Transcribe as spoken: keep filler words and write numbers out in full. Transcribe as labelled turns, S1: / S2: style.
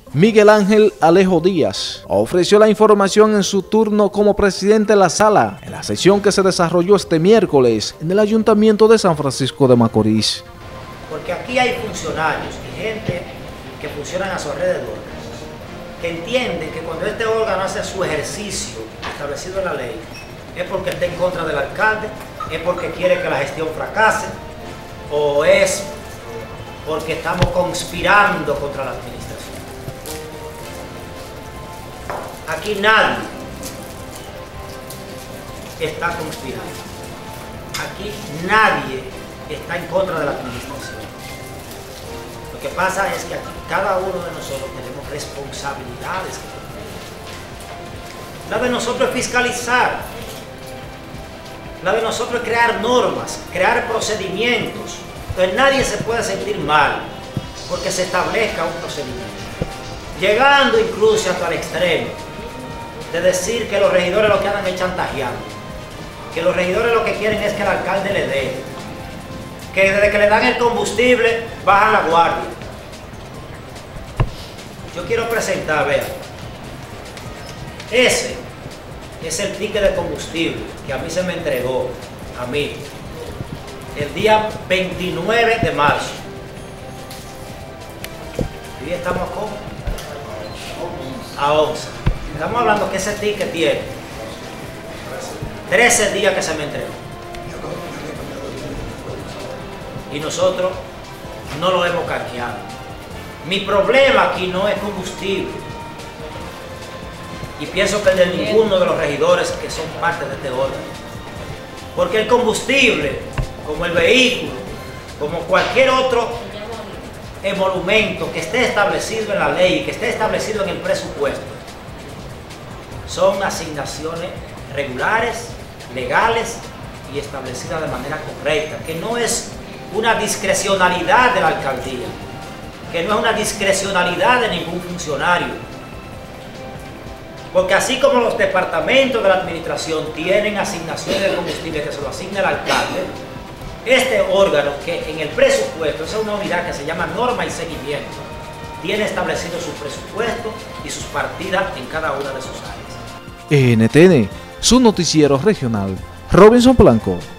S1: Miguel Ángel Alejo Díaz ofreció la información en su turno como presidente de la sala en la sesión que se desarrolló este miércoles en el Ayuntamiento de San Francisco de Macorís.
S2: Porque aquí hay funcionarios y gente que funcionan a su alrededor, que entienden que cuando este órgano hace su ejercicio establecido en la ley, es porque está en contra del alcalde, es porque quiere que la gestión fracase, o es porque estamos conspirando contra la administración. Aquí nadie está conspirando. Aquí nadie está en contra de la administración. Lo que pasa es que aquí cada uno de nosotros tenemos responsabilidades que cumplir. La de nosotros es fiscalizar. La de nosotros es crear normas, crear procedimientos. Entonces nadie se puede sentir mal porque se establezca un procedimiento. Llegando incluso hasta el extremo de decir que los regidores lo que andan es chantajeando, que los regidores lo que quieren es que el alcalde le dé, que desde que le dan el combustible bajan la guardia. Yo quiero presentar, vean, ese es el ticket de combustible que a mí se me entregó, a mí, el día veintinueve de marzo. Y estamos ¿cómo? A once. Estamos hablando que ese ticket tiene trece días que se me entregó. Y nosotros no lo hemos canjeado. Mi problema aquí no es combustible. Y pienso que el de ninguno de los regidores que son parte de este órgano. Porque el combustible, como el vehículo, como cualquier otro emolumento que esté establecido en la ley, que esté establecido en el presupuesto, son asignaciones regulares, legales y establecidas de manera correcta, que no es una discrecionalidad de la alcaldía, que no es una discrecionalidad de ningún funcionario. Porque así como los departamentos de la administración tienen asignaciones de combustible que se lo asigna el alcalde, este órgano, que en el presupuesto, es una unidad que se llama norma y seguimiento, tiene establecido su presupuesto y sus partidas en cada una de sus áreas.
S1: N T N, su noticiero regional, Robinson Blanco.